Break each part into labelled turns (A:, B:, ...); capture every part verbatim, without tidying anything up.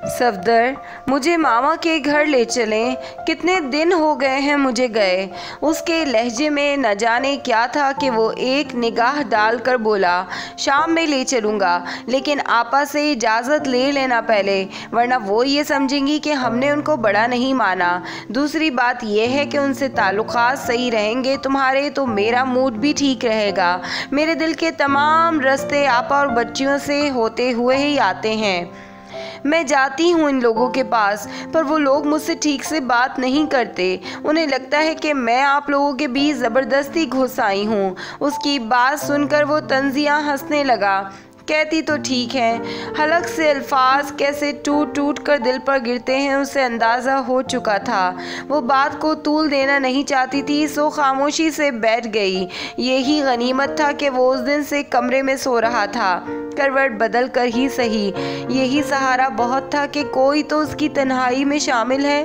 A: सफदर, मुझे मामा के घर ले चलें, कितने दिन हो गए हैं मुझे गए। उसके लहजे में न जाने क्या था कि वो एक निगाह डालकर बोला, शाम में ले चलूँगा, लेकिन आपा से इजाज़त ले लेना पहले, वरना वो ये समझेंगी कि हमने उनको बड़ा नहीं माना। दूसरी बात यह है कि उनसे ताल्लुकात सही रहेंगे तुम्हारे तो मेरा मूड भी ठीक रहेगा। मेरे दिल के तमाम रास्ते आपा और बच्चियों से होते हुए ही आते हैं। मैं जाती हूँ इन लोगों के पास, पर वो लोग मुझसे ठीक से बात नहीं करते। उन्हें लगता है कि मैं आप लोगों के बीच ज़बरदस्ती घुस आई हूँ। उसकी बात सुनकर वो तंजिया हंसने लगा। कहती तो ठीक है, हलक से अल्फाज कैसे टूट टूट कर दिल पर गिरते हैं उसे अंदाज़ा हो चुका था। वो बात को तूल देना नहीं चाहती थी, सो खामोशी से बैठ गई। यही गनीमत था कि वो उस दिन से कमरे में सो रहा था, करवट बदल कर ही सही। यही सहारा बहुत था कि कोई तो उसकी तन्हाई में शामिल है।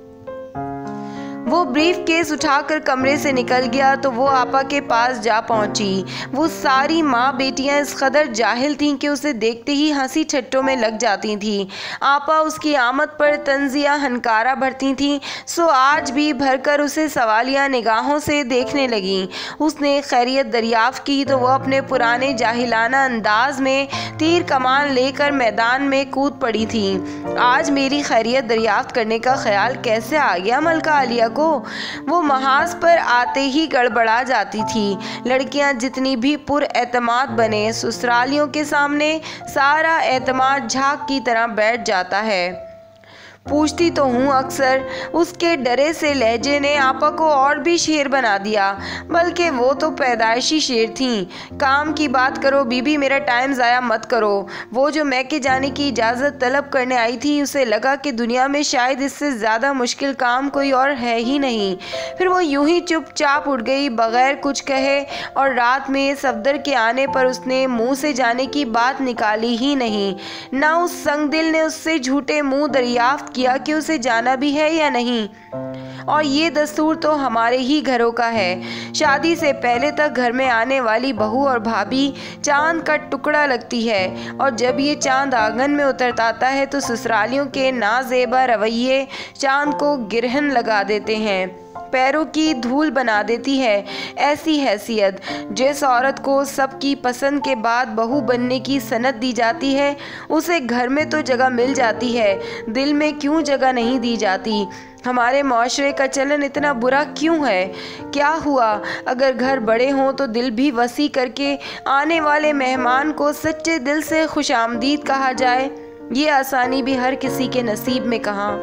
A: वो ब्रीफ केस उठाकर कमरे से निकल गया तो वो आपा के पास जा पहुंची। वो सारी माँ बेटियां इस कदर जाहिल थीं कि उसे देखते ही हंसी ठट्टों में लग जाती थीं। आपा उसकी आमद पर तंजिया हनकारा भरती थीं, सो आज भी भरकर उसे सवालिया निगाहों से देखने लगीं। उसने खैरियत दरियाफ्त की तो वह अपने पुराने जाहिलाना अंदाज में तीर कमान लेकर मैदान में कूद पड़ी थी। आज मेरी खैरियत दरियाफ्त करने का ख्याल कैसे आ गया मलका आलिया को? वो महाज पर आते ही गड़बड़ा जाती थी। लड़कियां जितनी भी पुरएतमाद बने, ससुरालियों के सामने सारा एतमाद झाग की तरह बैठ जाता है। पूछती तो हूँ अक्सर, उसके डरे से लहजे ने आपा को और भी शेर बना दिया, बल्कि वो तो पैदाइशी शेर थीं। काम की बात करो बीबी, मेरा टाइम ज़ाया मत करो। वो जो मैके जाने की इजाज़त तलब करने आई थी, उसे लगा कि दुनिया में शायद इससे ज़्यादा मुश्किल काम कोई और है ही नहीं। फिर वो यूं ही चुपचाप उठ गई बग़ैर कुछ कहे, और रात में सफदर के आने पर उसने मुँह से जाने की बात निकाली ही नहीं। ना उस संगदिल ने उससे झूठे मुँह दरियाफ्त किया कि उसे जाना भी है या नहीं। और ये दस्तूर तो हमारे ही घरों का है। शादी से पहले तक घर में आने वाली बहू और भाभी चांद का टुकड़ा लगती है, और जब ये चांद आंगन में उतरता है तो ससुरालियों के नाजेबा रवैये चांद को गिरहन लगा देते हैं, पैरों की धूल बना देती है। ऐसी हैसियत जिस औरत को सबकी पसंद के बाद बहू बनने की सनद दी जाती है, उसे घर में तो जगह मिल जाती है, दिल में क्यों जगह नहीं दी जाती? हमारे माशरे का चलन इतना बुरा क्यों है? क्या हुआ अगर घर बड़े हों तो दिल भी वसी करके आने वाले मेहमान को सच्चे दिल से खुशामदीद कहा जाए? ये आसानी भी हर किसी के नसीब में कहाँ।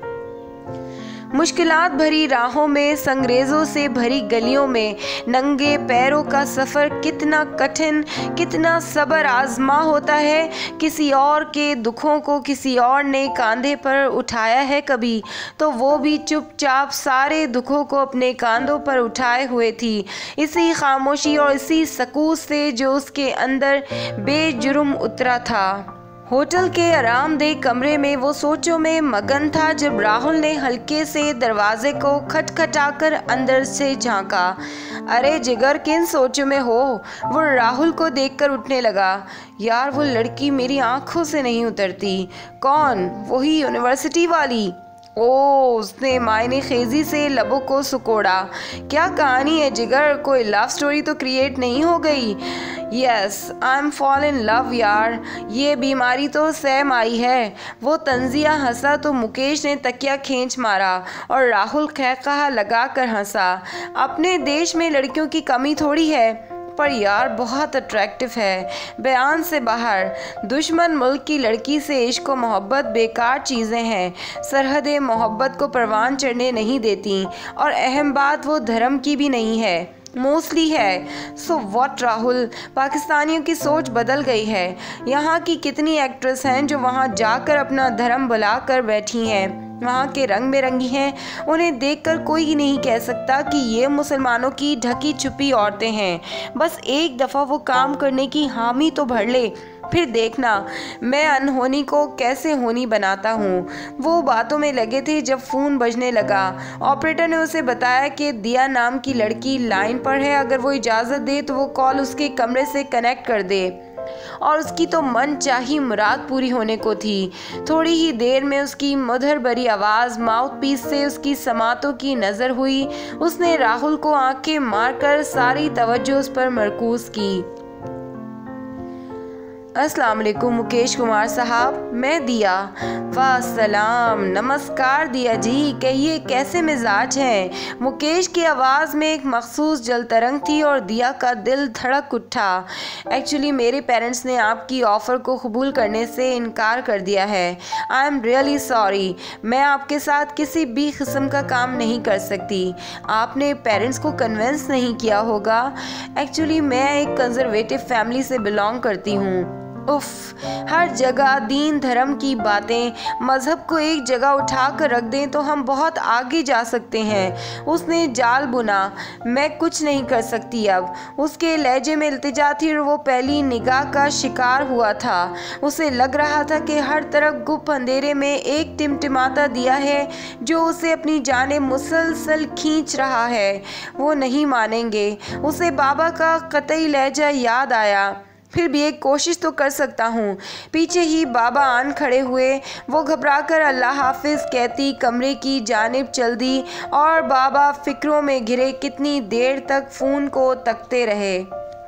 A: मुश्किलात भरी राहों में, संगरेज़ों से भरी गलियों में नंगे पैरों का सफ़र कितना कठिन, कितना सब्र आजमा होता है। किसी और के दुखों को किसी और ने कंधे पर उठाया है कभी, तो वो भी चुपचाप सारे दुखों को अपने कंधों पर उठाए हुए थी, इसी खामोशी और इसी सकूत से जो उसके अंदर बेजुर्म उतरा था। होटल के आरामदेह कमरे में वो सोचों में मगन था जब राहुल ने हल्के से दरवाजे को खटखटाकर अंदर से झांका। अरे जिगर, किन सोचों में हो? वो राहुल को देखकर उठने लगा। यार, वो लड़की मेरी आंखों से नहीं उतरती। कौन? वही यूनिवर्सिटी वाली? ओ, उसने मायने खेजी से लबों को सुकोड़ा। क्या कहानी है जिगर, कोई लव स्टोरी तो क्रिएट नहीं हो गई? Yes, I am fall in love यार, ये बीमारी तो सैम आई है। वो तंजिया हंसा तो मुकेश ने तकिया खींच मारा और राहुल खैखा लगा कर हंसा। अपने देश में लड़कियों की कमी थोड़ी है, पर यार बहुत अट्रैक्टिव है, बयान से बाहर। दुश्मन मुल्क की लड़की से इश्क व मोहब्बत बेकार चीज़ें हैं, सरहदें मोहब्बत को परवान चढ़ने नहीं देती, और अहम बात वो धर्म की भी नहीं है, मोस्टली है। सो व्हाट राहुल, पाकिस्तानियों की सोच बदल गई है। यहाँ की कितनी एक्ट्रेस हैं जो वहाँ जाकर अपना धर्म भुला कर बैठी हैं, वहाँ के रंग बिरंगी हैं। उन्हें देखकर कोई नहीं कह सकता कि ये मुसलमानों की ढकी छुपी औरतें हैं। बस एक दफ़ा वो काम करने की हामी तो भर ले, फिर देखना मैं अनहोनी को कैसे होनी बनाता हूँ। वो बातों में लगे थे जब फ़ोन बजने लगा। ऑपरेटर ने उसे बताया कि दिया नाम की लड़की लाइन पर है, अगर वो इजाज़त दे तो वो कॉल उसके कमरे से कनेक्ट कर दे। और उसकी तो मन चाही मुराद पूरी होने को थी। थोड़ी ही देर में उसकी मधुर भरी आवाज़ माउथ पीस से उसकी समातों की नज़र हुई। उसने राहुल को आंखें मारकर सारी तवज्जो उस पर मरकूज की। अस्सलाम वालेकुम मुकेश कुमार साहब, मैं दिया। वाह सलाम, नमस्कार दिया जी, कहिए कैसे मिजाज हैं। मुकेश की आवाज़ में एक मखसूस जलतरंग थी और दिया का दिल धड़क उठा। एक्चुअली मेरे पेरेंट्स ने आपकी ऑफ़र को कबूल करने से इनकार कर दिया है। आई एम रियली सॉरी, मैं आपके साथ किसी भी किस्म का काम नहीं कर सकती। आपने पेरेंट्स को कन्विंस नहीं किया होगा। एक्चुअली मैं एक कंजर्वेटिव फैमिली से बिलोंग करती हूँ। उफ, हर जगह दीन धर्म की बातें, मज़हब को एक जगह उठा कर रख दें तो हम बहुत आगे जा सकते हैं। उसने जाल बुना, मैं कुछ नहीं कर सकती अब। उसके लहजे में इल्तिजा थी और वो पहली निगाह का शिकार हुआ था। उसे लग रहा था कि हर तरफ गुप्त अंधेरे में एक टिमटिमाता दिया है जो उसे अपनी जाने मुसलसल खींच रहा है। वो नहीं मानेंगे। उसे बाबा का कतई लहजा याद आया। फिर भी एक कोशिश तो कर सकता हूँ। पीछे ही बाबा आन खड़े हुए। वो घबराकर अल्लाह हाफिज़ कहती कमरे की जानिब चल दी और बाबा फिक्रों में घिरे कितनी देर तक फ़ोन को तकते रहे।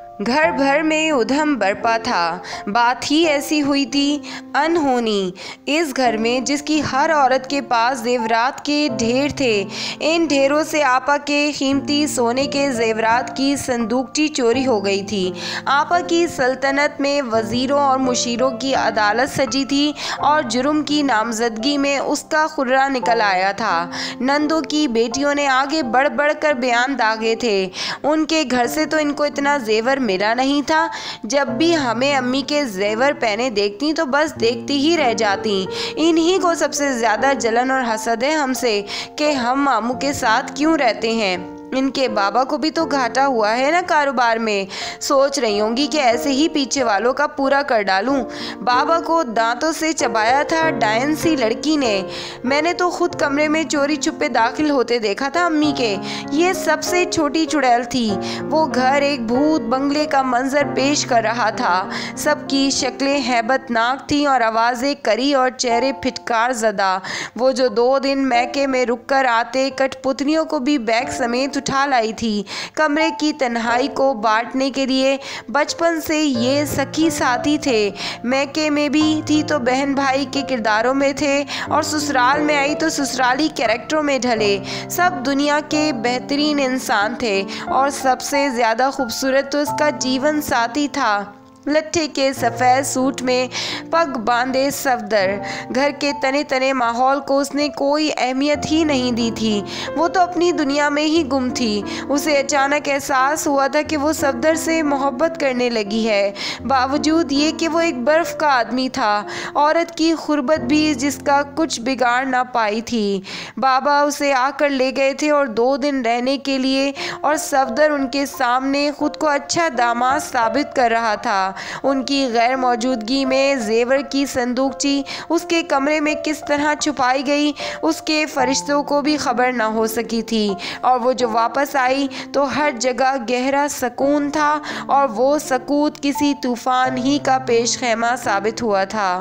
A: घर भर में उधम बरपा था। बात ही ऐसी हुई थी, अनहोनी। इस घर में जिसकी हर औरत के पास जेवरात के ढेर थे, इन ढेरों से आपा के कीमती सोने के जेवरात की संदूकची चोरी हो गई थी। आपा की सल्तनत में वज़ीरों और मुशीरों की अदालत सजी थी और जुर्म की नामजदगी में उसका खुर्रा निकल आया था। नंदों की बेटियों ने आगे बढ़ बढ़ कर बयान दागे थे। उनके घर से तो इनको इतना जेवर मिला नहीं था। जब भी हमें अम्मी के जेवर पहने देखती तो बस देखती ही रह जाती। इन्हीं को सबसे ज़्यादा जलन और हसद है हमसे कि हम मामू के साथ क्यों रहते हैं। इनके बाबा को भी तो घाटा हुआ है ना कारोबार में। सोच रही होंगी कि ऐसे ही पीछे वालों का पूरा कर डालूं। बाबा को दांतों से चबाया था डायन सी लड़की ने। मैंने तो खुद कमरे में चोरी छुपे दाखिल होते देखा था अम्मी के। ये सबसे छोटी चुड़ैल थी। वो घर एक भूत बंगले का मंजर पेश कर रहा था। सबकी शक्लें हैबतनाक थीं और आवाज़ें करी और चेहरे फिटकार ज़दा। वो जो दो दिन मैके में रुक कर आते कठपुतलियों को भी बैग समेत उठा लाई थी। कमरे की तन्हाई को बांटने के लिए बचपन से ये सखी साथी थे। मैके में भी थी तो बहन भाई के किरदारों में थे और ससुराल में आई तो ससुराली कैरेक्टरों में ढले। सब दुनिया के बेहतरीन इंसान थे और सबसे ज़्यादा खूबसूरत तो उसका जीवन साथी था। लट्ठे के सफ़ेद सूट में पग बांधे सफदर। घर के तने तने माहौल को उसने कोई अहमियत ही नहीं दी थी। वो तो अपनी दुनिया में ही गुम थी। उसे अचानक एहसास हुआ था कि वो सफदर से मोहब्बत करने लगी है, बावजूद ये कि वो एक बर्फ़ का आदमी था। औरत की खुरबत भी जिसका कुछ बिगाड़ ना पाई थी। बाबा उसे आकर ले गए थे और दो दिन रहने के लिए, और सफदर उनके सामने खुद को अच्छा दामाद साबित कर रहा था। उनकी गैर मौजूदगी में जेवर की संदूकची उसके कमरे में किस तरह छुपाई गई, उसके फरिश्तों को भी खबर ना हो सकी थी। और वो जो वापस आई तो हर जगह गहरा सुकून था, और वो सकूत किसी तूफान ही का पेश खैमा साबित हुआ था।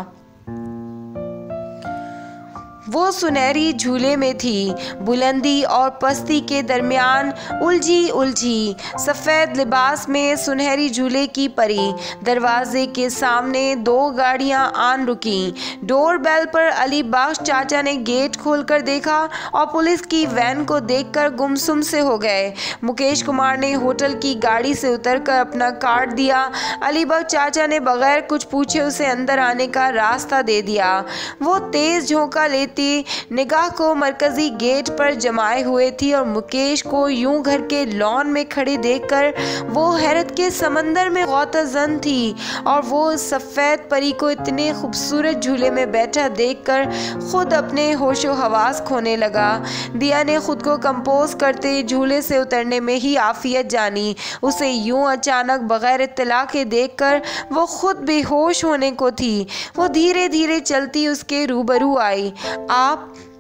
A: वो सुनहरी झूले में थी, बुलंदी और पस्ती के दरमियान उलझी उलझी सफ़ेद लिबास में सुनहरी झूले की परी। दरवाजे के सामने दो गाड़ियां आन रुकीं। डोर बेल पर अली बख्श चाचा ने गेट खोलकर देखा और पुलिस की वैन को देखकर गुमसुम से हो गए। मुकेश कुमार ने होटल की गाड़ी से उतरकर अपना कार्ड दिया। अली बख्श चाचा ने बगैर कुछ पूछे उसे अंदर आने का रास्ता दे दिया। वो तेज़ झोंका लेती निगाह को मरकजी गेट पर जमाए हुए थी और मुकेश को यूं घर के लॉन में खड़े देखकर वो हैरत के समंदर में गौतजन थी। और वो सफ़ेद परी को इतने खूबसूरत झूले में बैठा देखकर खुद अपने होशो हवास खोने लगा। दिया ने खुद को कंपोज करते झूले से उतरने में ही आफियत जानी। उसे यूं अचानक बगैर इत्तला के देखकर वो खुद बेहोश होने को थी। वो धीरे धीरे चलती उसके रूबरू आई। आप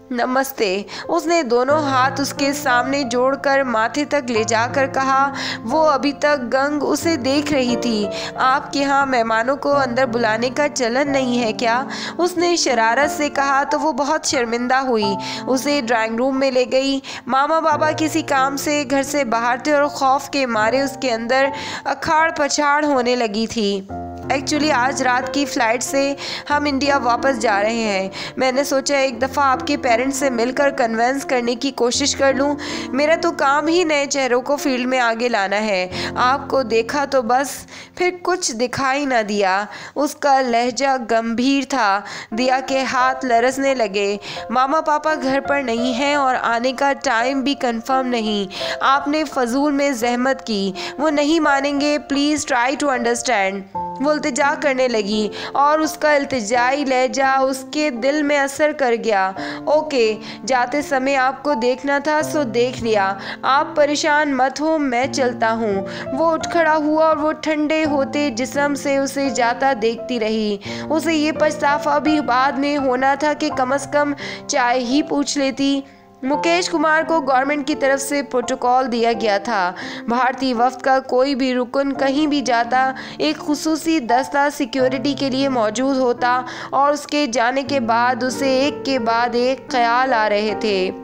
A: नमस्ते। उसने दोनों हाथ उसके सामने जोड़कर माथे तक ले जाकर कहा। वो अभी तक गंग उसे देख रही थी। आपके यहाँ मेहमानों को अंदर बुलाने का चलन नहीं है क्या? उसने शरारत से कहा तो वो बहुत शर्मिंदा हुई। उसे ड्राइंग रूम में ले गई। मामा बाबा किसी काम से घर से बाहर थे और खौफ के मारे उसके अंदर अखाड़ पछाड़ होने लगी थी। एक्चुअली आज रात की फ़्लाइट से हम इंडिया वापस जा रहे हैं। मैंने सोचा एक दफ़ा आपके पेरेंट्स से मिलकर कन्विंस करने की कोशिश कर लूँ। मेरा तो काम ही नए चेहरों को फील्ड में आगे लाना है। आपको देखा तो बस, फिर कुछ दिखाई ना दिया। उसका लहजा गंभीर था। दिया के हाथ लरसने लगे। मामा पापा घर पर नहीं हैं और आने का टाइम भी कंफर्म नहीं। आपने फजूल में जहमत की। वो नहीं मानेंगे। Please try to understand. वो इल्तिजा करने लगी और उसका इल्तिजाई लहजा उसके दिल में असर कर गया। ओके, जाते समय आपको देखना था सो देख लिया। आप परेशान मत हो, मैं चलता हूँ। वो उठ खड़ा हुआ और वो ठंडे होते जिस्म से उसे जाता देखती रही। उसे ये पछतावा भी बाद में होना था कि कम से कम चाय ही पूछ लेती। मुकेश कुमार को गवर्नमेंट की तरफ से प्रोटोकॉल दिया गया था। भारतीय वफ्द का कोई भी रुकन कहीं भी जाता एक खुसूसी दस्ता सिक्योरिटी के लिए मौजूद होता और उसके जाने के बाद उसे एक के बाद एक ख्याल आ रहे थे।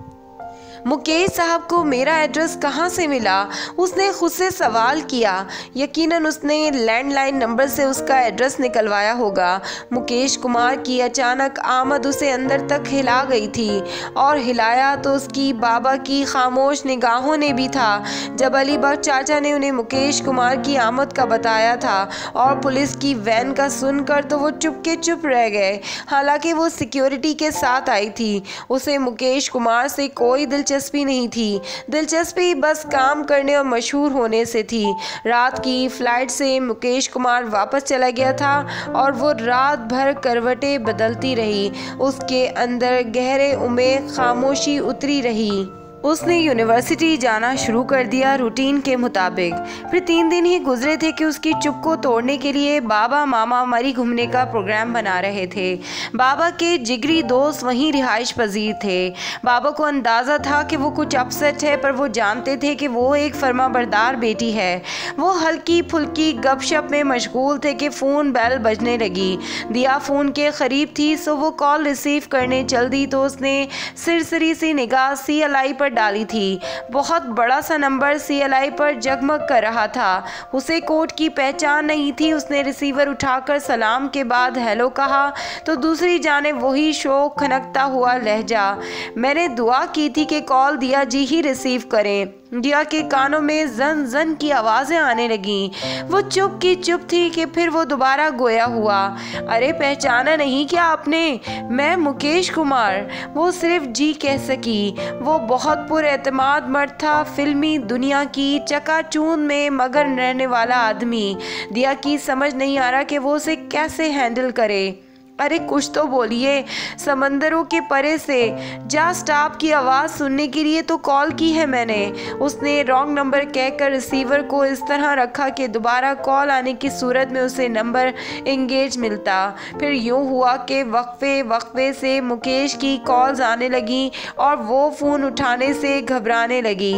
A: मुकेश साहब को मेरा एड्रेस कहाँ से मिला? उसने खुद से सवाल किया। यकीनन उसने लैंडलाइन नंबर से उसका एड्रेस निकलवाया होगा। मुकेश कुमार की अचानक आमद उसे अंदर तक हिला गई थी और हिलाया तो उसकी बाबा की खामोश निगाहों ने भी था। जब अली बख्श चाचा ने उन्हें मुकेश कुमार की आमद का बताया था और पुलिस की वैन का सुनकर तो वो चुप के चुप रह गए। हालांकि वो सिक्योरिटी के साथ आई थी। उसे मुकेश कुमार से कोई दिलचस्पी नहीं थी। दिलचस्पी बस काम करने और मशहूर होने से थी। रात की फ्लाइट से मुकेश कुमार वापस चला गया था और वो रात भर करवटें बदलती रही। उसके अंदर गहरे उम्मीद खामोशी उतरी रही। उसने यूनिवर्सिटी जाना शुरू कर दिया रूटीन के मुताबिक। फिर तीन दिन ही गुजरे थे कि उसकी चुप को तोड़ने के लिए बाबा मामा मरी घूमने का प्रोग्राम बना रहे थे। बाबा के जिगरी दोस्त वहीं रिहाइश पजीर थे। बाबा को अंदाज़ा था कि वो कुछ अपसेट है, पर वो जानते थे कि वो एक फर्माबरदार बेटी है। वो हल्की फुल्की गपशप में मशगूल थे कि फ़ोन बेल बजने लगी। दिया फ़ोन के करीब थी सो वो कॉल रिसीव करने चल दी तो उसने सिरसरी सी निगाह सी एल आई पर डाली थी। बहुत बड़ा सा नंबर सी एल आई पर जगमग कर रहा था। उसे कोड की पहचान नहीं थी। उसने रिसीवर उठाकर सलाम के बाद हेलो कहा तो दूसरी जानिब वही शोक खनकता हुआ लहजा। मैंने दुआ की थी कि कॉल दिया जी ही रिसीव करें। दिया के कानों में जन जन की आवाज़ें आने लगीं। वो चुप की चुप थी कि फिर वो दोबारा गोया हुआ। अरे पहचाना नहीं क्या आपने? मैं मुकेश कुमार। वो सिर्फ जी कह सकी। वो बहुत पुरएतमाद मर्द था। फिल्मी दुनिया की चकाचूंध में मगन रहने वाला आदमी। दिया की समझ नहीं आ रहा कि वो उसे कैसे हैंडल करे। अरे कुछ तो बोलिए। समंदरों के परे से जस्ट आपकी आवाज़ सुनने के लिए तो कॉल की है मैंने। उसने रॉन्ग नंबर कहकर रिसीवर को इस तरह रखा कि दोबारा कॉल आने की सूरत में उसे नंबर इंगेज मिलता। फिर यूँ हुआ कि वक्फे वक्फे से मुकेश की कॉल्स आने लगीं और वो फ़ोन उठाने से घबराने लगी।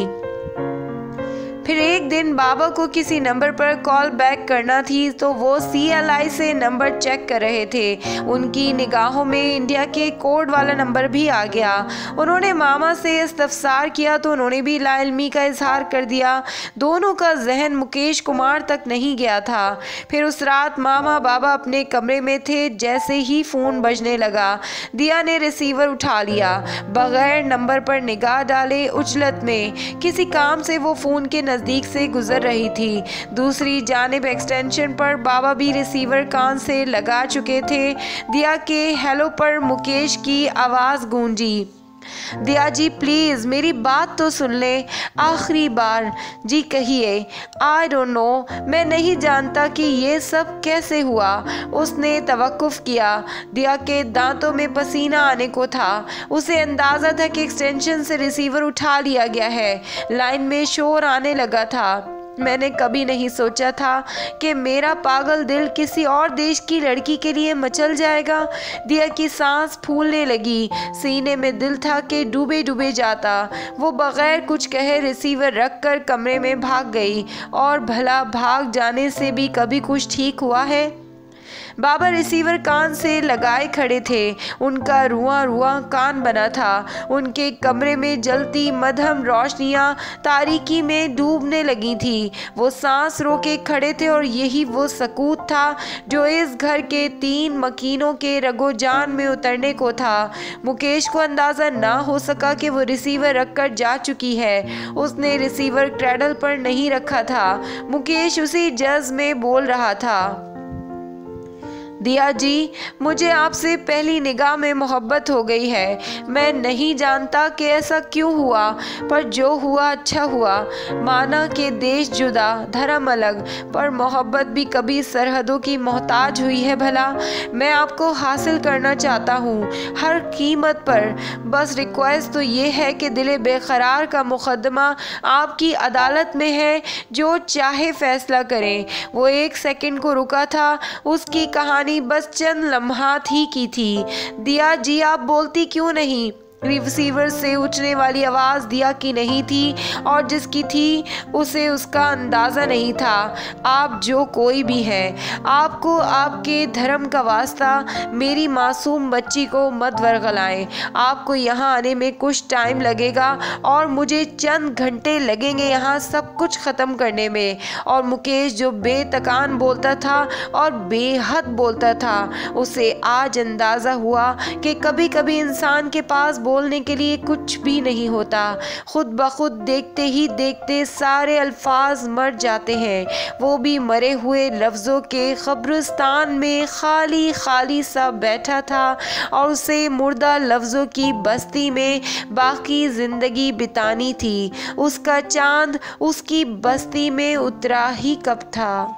A: फिर एक दिन बाबा को किसी नंबर पर कॉल बैक करना थी तो वो सी एल आई से नंबर चेक कर रहे थे। उनकी निगाहों में इंडिया के कोड वाला नंबर भी आ गया। उन्होंने मामा से इस्तफसार किया तो उन्होंने भी लाइल्मी का इजहार कर दिया। दोनों का जहन मुकेश कुमार तक नहीं गया था। फिर उस रात मामा बाबा अपने कमरे में थे। जैसे ही फ़ोन बजने लगा दिया ने रिसीवर उठा लिया। बगैर नंबर पर निगाह डाले उजलत में किसी काम से वो फ़ोन के नज़दीक से गुजर रही थी। दूसरी जानिब एक्सटेंशन पर बाबा भी रिसीवर कान से लगा चुके थे। दिया के हेलो पर मुकेश की आवाज़ गूंजी। दिया जी प्लीज़ मेरी बात तो सुन ले। आखिरी बार जी कहिए। आई डोंट नो, मैं नहीं जानता कि ये सब कैसे हुआ। उसने तवक्कुफ किया। दिया के दांतों में पसीना आने को था। उसे अंदाज़ा था कि एक्सटेंशन से रिसीवर उठा लिया गया है। लाइन में शोर आने लगा था। मैंने कभी नहीं सोचा था कि मेरा पागल दिल किसी और देश की लड़की के लिए मचल जाएगा। दिया की सांस फूलने लगी, सीने में दिल था कि डूबे डूबे जाता। वो बगैर कुछ कहे रिसीवर रखकर कमरे में भाग गई। और भला भाग जाने से भी कभी कुछ ठीक हुआ है? बाबा रिसीवर कान से लगाए खड़े थे। उनका रुआं रुआं कान बना था। उनके कमरे में जलती मध्यम रोशनियां तारीकी में डूबने लगी थी। वो सांस रोके खड़े थे और यही वो सकूत था जो इस घर के तीन मकीनों के रगोजान में उतरने को था। मुकेश को अंदाज़ा ना हो सका कि वो रिसीवर रखकर जा चुकी है। उसने रिसीवर क्रैडल पर नहीं रखा था। मुकेश उसी जज्ब में बोल रहा था, दिया जी, मुझे आपसे पहली निगाह में मोहब्बत हो गई है। मैं नहीं जानता कि ऐसा क्यों हुआ, पर जो हुआ अच्छा हुआ। माना कि देश जुदा, धर्म अलग, पर मोहब्बत भी कभी सरहदों की मोहताज हुई है भला। मैं आपको हासिल करना चाहता हूँ हर कीमत पर। बस रिक्वेस्ट तो ये है कि दिल बेकरार का मुकदमा आपकी अदालत में है, जो चाहे फैसला करें। वो एक सेकंड को रुका था। उसकी कहानी बस चंद लम्हात ही की थी। दिया जी, आप बोलती क्यों नहीं? रिसीवर से उठने वाली आवाज़ दिया की नहीं थी, और जिसकी थी उसे उसका अंदाज़ा नहीं था। आप जो कोई भी है, आपको आपके धर्म का वास्ता मेरी मासूम बच्ची को मत वर्गलाएं। आपको यहाँ आने में कुछ टाइम लगेगा और मुझे चंद घंटे लगेंगे यहाँ सब कुछ ख़त्म करने में। और मुकेश जो बेतकान बोलता था और बेहद बोलता था, उसे आज अंदाज़ा हुआ कि कभी कभी इंसान के पास बोलने के लिए कुछ भी नहीं होता। खुद ब खुद देखते ही देखते सारे अल्फाज मर जाते हैं। वो भी मरे हुए लफ्ज़ों के कब्रिस्तान में खाली खाली सा बैठा था, और उसे मुर्दा लफ्ज़ों की बस्ती में बाकी ज़िंदगी बितानी थी। उसका चांद उसकी बस्ती में उतरा ही कब था।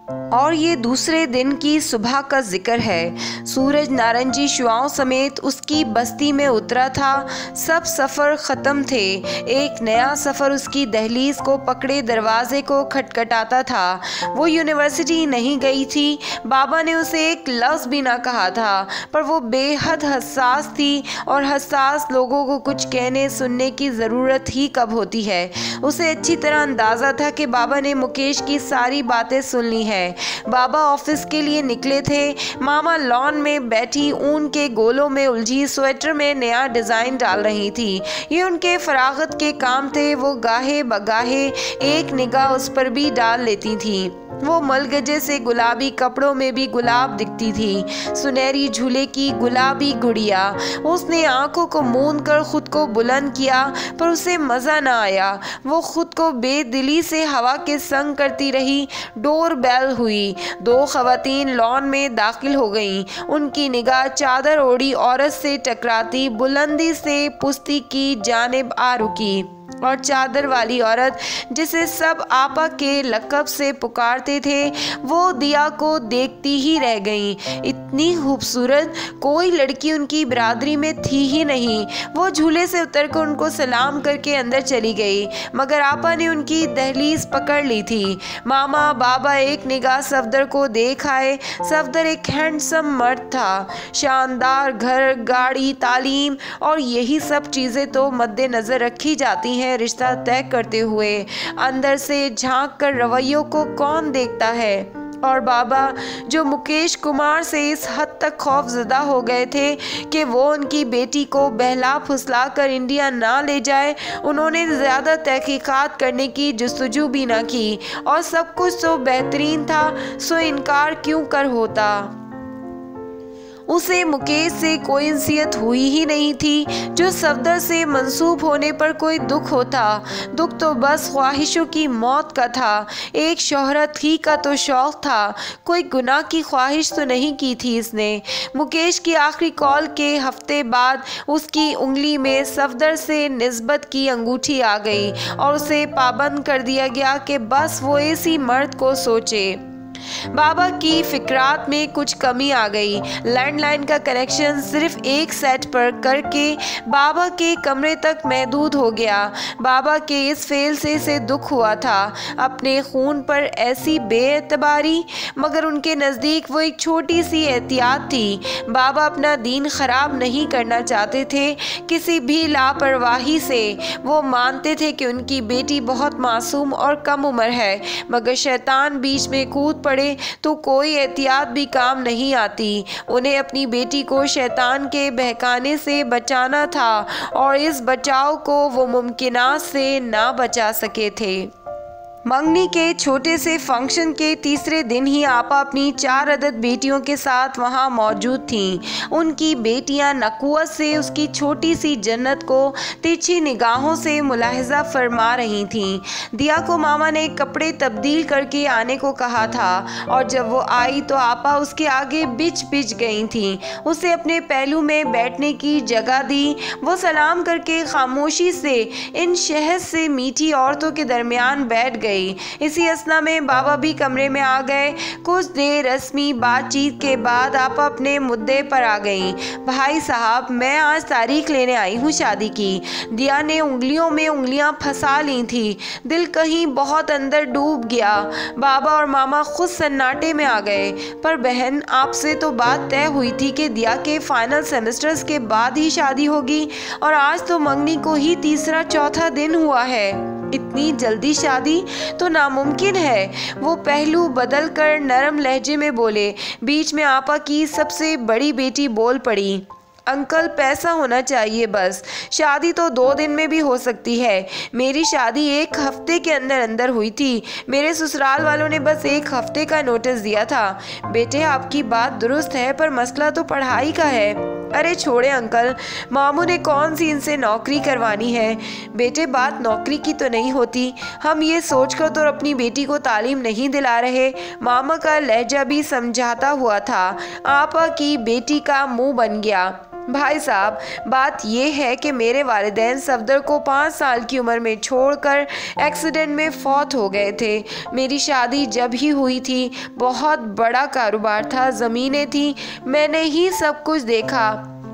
A: और ये दूसरे दिन की सुबह का जिक्र है। सूरज नारंगी शुआओं समेत उसकी बस्ती में उतरा था। सब सफ़र ख़त्म थे। एक नया सफ़र उसकी दहलीज को पकड़े दरवाजे को खटखटाता था। वो यूनिवर्सिटी नहीं गई थी। बाबा ने उसे एक लफ्ज़ भी ना कहा था, पर वो बेहद हसास थी, और हसास लोगों को कुछ कहने सुनने की ज़रूरत ही कब होती है। उसे अच्छी तरह अंदाज़ा था कि बाबा ने मुकेश की सारी बातें सुन ली है। बाबा ऑफिस के लिए निकले थे। मामा लॉन में बैठी ऊन के गोलों में उलझी स्वेटर में नया डिज़ाइन डाल रही थी। ये उनके फरागत के काम थे। वो गाहे बगाहे एक निगाह उस पर भी डाल लेती थी। वो मलगजे से गुलाबी कपड़ों में भी गुलाब दिखती थी, सुनहरी झूले की गुलाबी गुड़िया। उसने आंखों को मूंद कर खुद को बुलंद किया, पर उसे मज़ा न आया। वो खुद को बेदिली से हवा के संग करती रही। डोर बेल हुई। दो खवातीन लॉन में दाखिल हो गईं। उनकी निगाह चादर ओढ़ी औरत से टकराती बुलंदी से पुश्ती की जानिब आ रुकी, और चादर वाली औरत जिसे सब आपा के लक़ब से पुकारते थे, वो दिया को देखती ही रह गईं। इतनी खूबसूरत कोई लड़की उनकी बिरादरी में थी ही नहीं। वो झूले से उतरकर उनको सलाम करके अंदर चली गई, मगर आपा ने उनकी दहलीज पकड़ ली थी। मामा बाबा एक निगाह सफदर को देख आए। सफदर एक हैंडसम मर्द था। शानदार घर, गाड़ी, तालीम और यही सब चीज़ें तो मद्देनज़र रखी जाती हैं रिश्ता तय करते हुए। अंदर से झांक कर रवैयों को कौन देखता है। और बाबा जो मुकेश कुमार से इस हद तक खौफजदा हो गए थे कि वो उनकी बेटी को बहला फुसला कर इंडिया ना ले जाए, उन्होंने ज़्यादा तहकीकात करने की जुस्तजू भी ना की। और सब कुछ तो बेहतरीन था, सो इनकार क्यों कर होता। उसे मुकेश से कोई इंसियत हुई ही नहीं थी जो सफदर से मंसूब होने पर कोई दुख होता। दुख तो बस ख्वाहिशों की मौत का था। एक शोहरत ही का तो शौक़ था, कोई गुनाह की ख्वाहिश तो नहीं की थी इसने। मुकेश की आखिरी कॉल के हफ्ते बाद उसकी उंगली में सफदर से निस्बत की अंगूठी आ गई, और उसे पाबंद कर दिया गया कि बस वो इसी मर्द को सोचे। बाबा की फिक्रात में कुछ कमी आ गई। लैंडलाइन का कनेक्शन सिर्फ एक सेट पर करके बाबा के कमरे तक महदूद हो गया। बाबा के इस फेल से से दुख हुआ था, अपने खून पर ऐसी बेएतबारी, मगर उनके नज़दीक वो एक छोटी सी एहतियात थी। बाबा अपना दीन ख़राब नहीं करना चाहते थे किसी भी लापरवाही से। वो मानते थे कि उनकी बेटी बहुत मासूम और कम उम्र है, मगर शैतान बीच में कूद पड़े तो कोई एहतियात भी काम नहीं आती। उन्हें अपनी बेटी को शैतान के बहकाने से बचाना था और इस बचाव को वो मुमकिनात से ना बचा सके थे। मंगनी के छोटे से फंक्शन के तीसरे दिन ही आपा अपनी चार अदद बेटियों के साथ वहां मौजूद थीं। उनकी बेटियां नकुवत से उसकी छोटी सी जन्नत को तिरछी निगाहों से मुलाहिजा फरमा रही थीं। दिया को मामा ने कपड़े तब्दील करके आने को कहा था और जब वो आई तो आपा उसके आगे बिछ बिछ गई थीं। उसे अपने पहलू में बैठने की जगह दी। वो सलाम करके खामोशी से इन शहद से मीठी औरतों के दरमियान बैठ गई। इसी असना में बाबा भी कमरे में आ गए। कुछ देर रस्मी बातचीत के बाद आप अपने मुद्दे पर आ गईं। भाई साहब, मैं आज तारीख लेने आई हूँ शादी की। दिया ने उंगलियों में उंगलियां फंसा ली थी। दिल कहीं बहुत अंदर डूब गया। बाबा और मामा खुद सन्नाटे में आ गए। पर बहन, आपसे तो बात तय हुई थी कि दिया के फाइनल सेमेस्टर्स के बाद ही शादी होगी और आज तो मंगनी को ही तीसरा चौथा दिन हुआ है। इतनी जल्दी शादी तो नामुमकिन है। वो पहलू बदल कर नरम लहजे में बोले। बीच में आपा की सबसे बड़ी बेटी बोल पड़ी। अंकल, पैसा होना चाहिए बस। शादी तो दो दिन में भी हो सकती है। मेरी शादी एक हफ्ते के अंदर अंदर हुई थी। मेरे ससुराल वालों ने बस एक हफ्ते का नोटिस दिया था। बेटे, आपकी बात दुरुस्त है, पर मसला तो पढ़ाई का है। अरे छोड़े अंकल, मामू ने कौन सी इनसे नौकरी करवानी है। बेटे, बात नौकरी की तो नहीं होती। हम ये सोचकर तो अपनी बेटी को तालीम नहीं दिला रहे। मामा का लहजा भी समझाता हुआ था। आपा की बेटी का मुंह बन गया। भाई साहब, बात यह है कि मेरे वालिदैन सफदर को पाँच साल की उम्र में छोड़कर एक्सीडेंट में फौत हो गए थे। मेरी शादी जब ही हुई थी, बहुत बड़ा कारोबार था, ज़मीनें थी, मैंने ही सब कुछ देखा।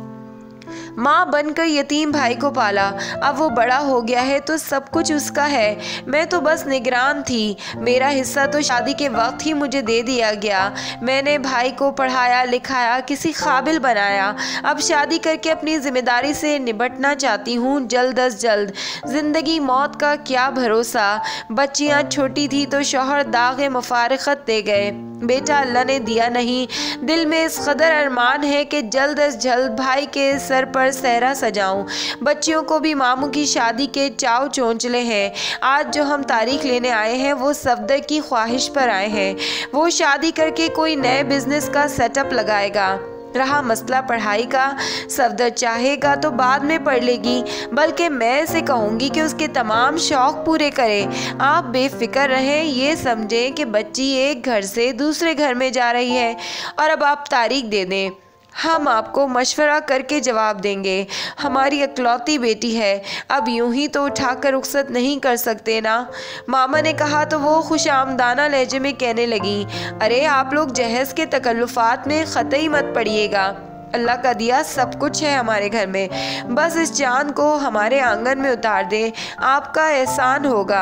A: माँ बनकर यतीम भाई को पाला। अब वो बड़ा हो गया है तो सब कुछ उसका है। मैं तो बस निगरान थी। मेरा हिस्सा तो शादी के वक्त ही मुझे दे दिया गया। मैंने भाई को पढ़ाया लिखाया, किसी काबिल बनाया। अब शादी करके अपनी जिम्मेदारी से निपटना चाहती हूँ जल्द अज जल्द। ज़िंदगी मौत का क्या भरोसा। बच्चियाँ छोटी थी तो शौहर दाग़े मुफारक़त दे गए। बेटा अल्लाह ने दिया नहीं। दिल में इस कदर अरमान है कि जल्द अज जल्द भाई के सर पर सहरा सजाऊं। बच्चियों को भी मामू की शादी के चाव चोंचले हैं। आज जो हम तारीख लेने आए हैं वो सफदर की ख्वाहिश पर आए हैं। वो शादी करके कोई नए बिजनेस का सेटअप लगाएगा। रहा मसला पढ़ाई का, सफदर चाहेगा तो बाद में पढ़ लेगी, बल्कि मैं इसे कहूँगी कि उसके तमाम शौक़ पूरे करे। आप बेफिक्र रहें, ये समझें कि बच्ची एक घर से दूसरे घर में जा रही है और अब आप तारीख दे दें। हम आपको मशवरा करके जवाब देंगे। हमारी इकलौती बेटी है, अब यूं ही तो उठाकर रुखसत नहीं कर सकते ना। मामा ने कहा तो वो खुशामदाना लहजे में कहने लगी, अरे आप लोग जहेज़ के तकल्लुफ़ात में ख़तई मत पड़िएगा। अल्लाह का दिया सब कुछ है हमारे घर में। बस इस चाँद को हमारे आंगन में उतार दें, आपका एहसान होगा।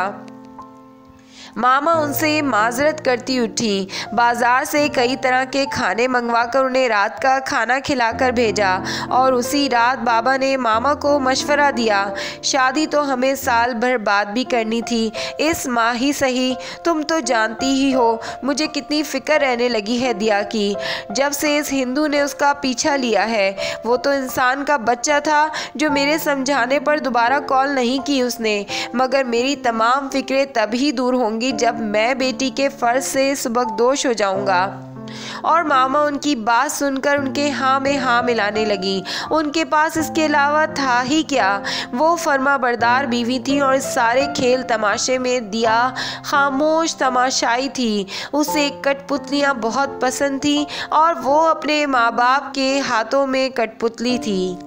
A: मामा उनसे माजरत करती उठी। बाज़ार से कई तरह के खाने मंगवाकर उन्हें रात का खाना खिलाकर भेजा और उसी रात बाबा ने मामा को मशवरा दिया, शादी तो हमें साल भर बाद भी करनी थी, इस माह ही सही। तुम तो जानती ही हो मुझे कितनी फ़िक्र रहने लगी है दिया की, जब से इस हिंदू ने उसका पीछा लिया है। वो तो इंसान का बच्चा था जो मेरे समझाने पर दोबारा कॉल नहीं की उसने, मगर मेरी तमाम फ़िक्रें तभी दूर होंगी जब मैं बेटी के फ़र्ज से सुबकदोश हो जाऊंगा। और मामा उनकी बात सुनकर उनके हाँ में हाँ मिलाने लगी। उनके पास इसके अलावा था ही क्या। वो फर्मा बरदार बीवी थी और इस सारे खेल तमाशे में दिया खामोश तमाशाई थी। उसे कठपुतलियाँ बहुत पसंद थी और वो अपने माँ बाप के हाथों में कठपुतली थी।